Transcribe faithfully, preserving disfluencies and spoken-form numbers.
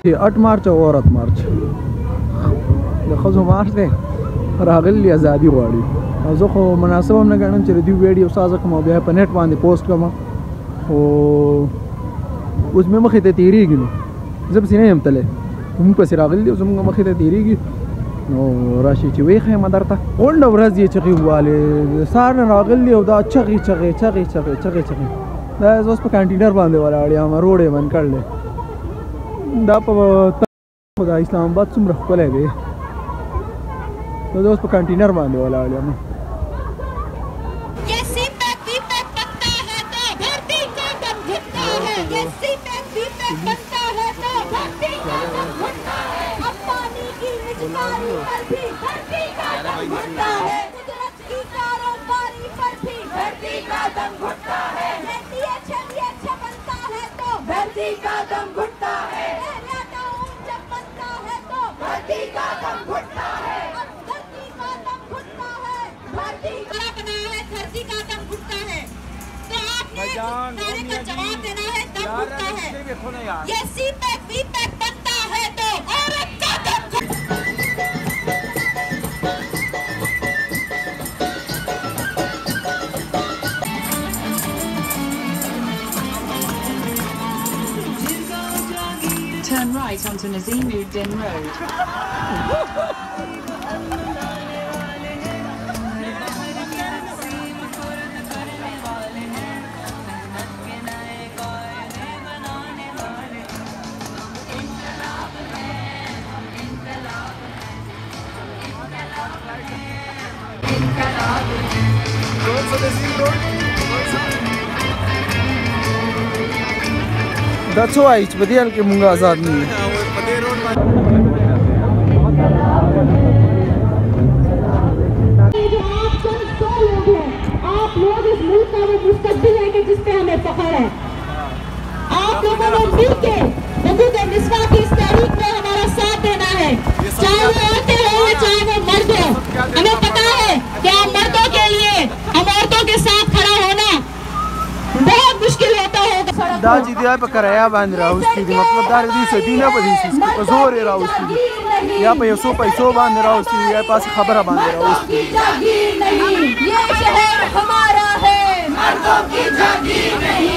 اټ مارچ او اورت مارچ د خزو مارچ دی راغلی ازادي غواړي او زه خو مناسب هم نه ګڼم چې د دوی ویډیو سازه کوم او بیا په نیټ باندې پوسټ کوم او اوس مې مخې ته تېرېږي نو زه پسې نه یم تللی موږ پسې راغلي دي او زموږ مخې ته تېرېږي نو راشي چې ویې ښیم درته غونډه ورځ یې چغې ووالې د سهار نه راغلي او دا چغې چغې چغې چغې چغې چغې دا زه اوس په کانټینر باندې ولاړ یم روډ یې بند کړلی دا په خو دا اسلام آباد څومره ښکلی دی زه اوس په کانټینر باندې ولاړ یم जवाब देना है दम घुटता है ये सी पैक बी पैक बनता है तो औरत का दम Turn right onto Nazimuddin Road. دا څه وایي چې په دې حال کې مونږ آزاد نه یو आप लोग इस मुल्क का वो मुस्तकबिल है कि जिस पे हमें फख्र है आप लोगों ने मिलके हुकूक निस्वा की इस तहरीक में हमारा साथ देना है चाहे वो औरतें हो चाहे वो मर्द हो हमें पता है कि हम मर्दों के लिए हम औरतों के साथ खड़ा होना बहुत मुश्किल होता होगा دا چې دی په کرایه باندې راوستي دي مطلب دا دې سدي نه پدې شي په زور یې راوستي دي یا په یو څو پیسو باندې راوستي دي یا په خبره باندې راوستي دي ये शहर हमारा है मर्दों की जागीर नहीं